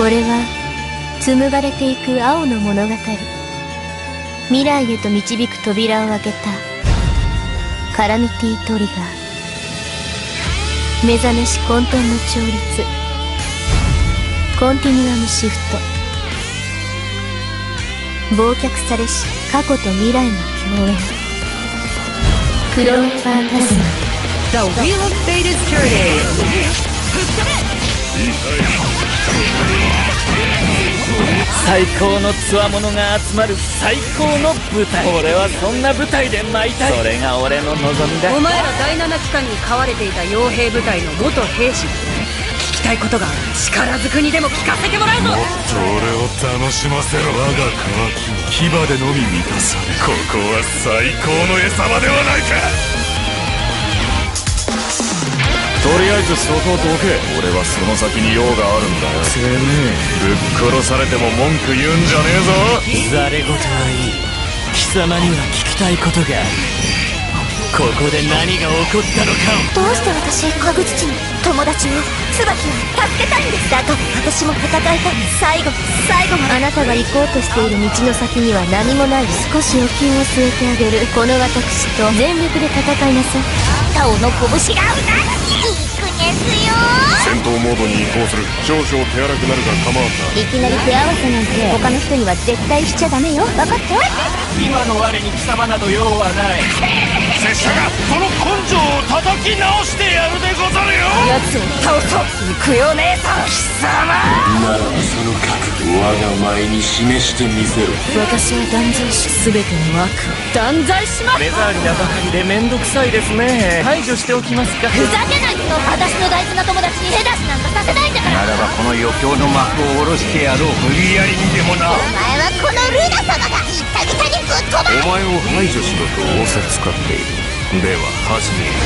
これは紡がれていく青の物語。未来へと導く扉を開けたカラミティトリガー。目覚めし混沌の調律、コンティニュアムシフト。忘却されし過去と未来の共演。クロノファンタズマ。 The Wheel of Fate is turning. 最高の強者が集まる最高の舞台。俺はそんな舞台で舞いたい。それが俺の望みだ。 お前ら第7機関に飼われていた傭兵部隊の元兵士。聞きたいことがある。力ずくにでも聞かせてもらうぞ。 もっと俺を楽しませろ。我が渇きは牙でのみ満たされ、ここは最高の餌場ではないか。とりあえずそこどけ。俺はその先に用があるんだよ。てめえぶっ殺されても文句言うんじゃねえぞ。 ざれ言はいい。貴様には聞きたいことがある。ここで何が起こったのかを。 どうして私、カグチの友達を椿を助けたいんです。だから私も戦いたい。最後まで。あなたが行こうとしている道の先には何もない。少しお灸を据えてあげる。この私と全力で戦いなさい。タオの拳がうなぎいくですよ。 戦闘モードに移行する。少々手荒くなるが構わんな。 いきなり手合わせなんて他の人には絶対しちゃダメよ。分かった？ 今の我に貴様など用はない。 拙者がこの根性を叩き直してやるでござるよ。 奴を倒そう。行くよ姉さん。貴様ならばその覚悟我が前に示してみせろ。 私は断罪し、全ての悪を断罪します。 目障りなばかりでめんどくさいですね。排除しておきますか。 ふざけないと。私の大事な友達に手出しなんかさせないんだから。 ならばこの余興の幕を下ろしてやろう。無理やりにでもな。 お前はこのルナ様がギッタギタにぶっ飛ばお前を排除しろと仰せつかっている。では始めよ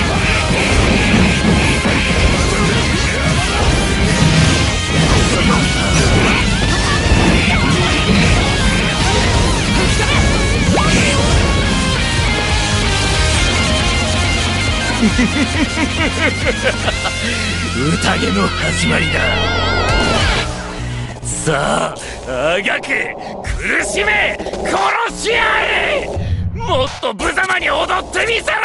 宴の始まりだ。さあ、あがけ苦しめ殺し合え。もっと無様に踊ってみせろ。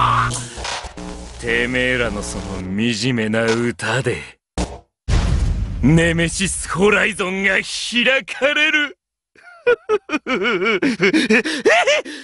てめえらのその惨めな歌でネメシスホライゾンが開かれる。